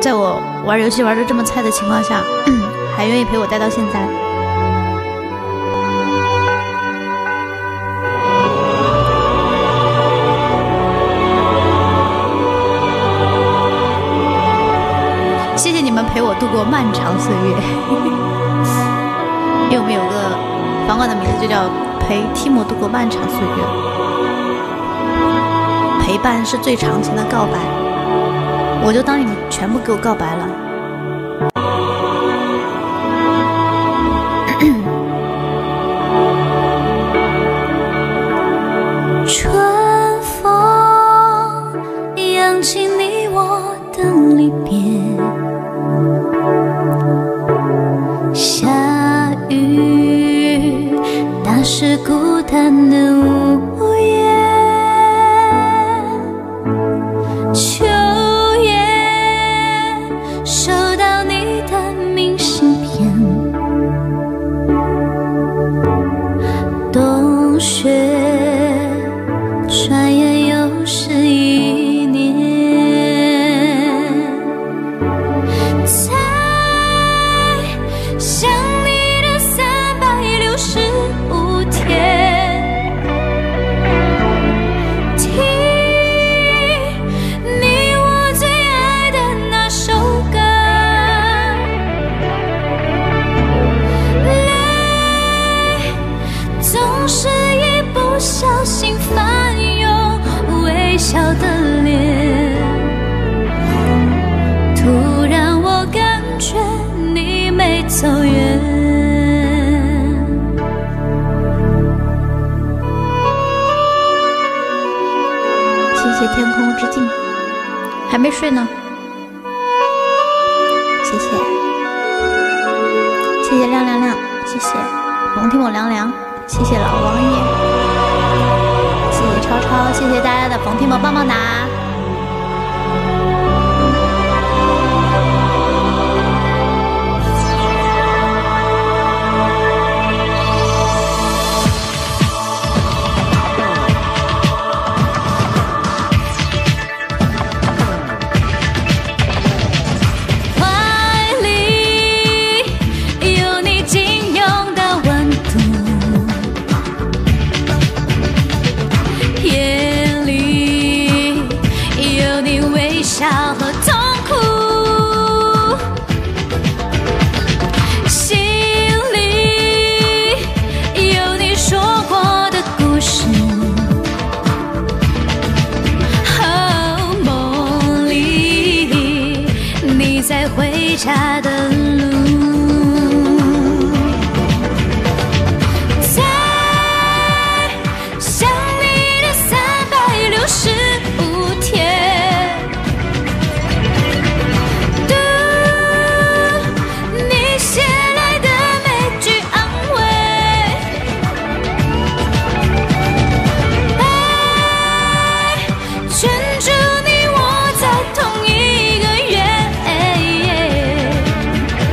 在我玩游戏玩的这么菜的情况下，还愿意陪我待到现在。谢谢你们陪我度过漫长岁月。因为我们有个房管的名字就叫陪提姆度过漫长岁月，陪伴是最长情的告白，我就当你们全部给我告白了。 春风扬起你我的离别，下雨打湿孤单的屋檐，秋夜收到你的明信片，冬雪转眼又是一年，在想你的365天，听你我最爱的那首歌，泪总是一不小心翻涌微笑的脸，突然我感觉你没走远。 谢谢天空之镜，还没睡呢。谢谢，谢谢亮亮亮，谢谢龙听我凉凉，谢谢老王爷，谢谢超超，谢谢大家的冯听我棒棒哒。 怀里有你紧拥的温度，眼里有你微笑和痛苦，心里有你说过的故事，梦里你在回家的路，在想你的365天，读你写来的每句安慰，爱圈住你我在同一个月，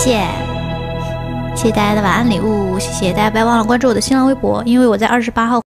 谢大家的晚安礼物，谢谢大家，不要忘了关注我的新浪微博，因为我在28号。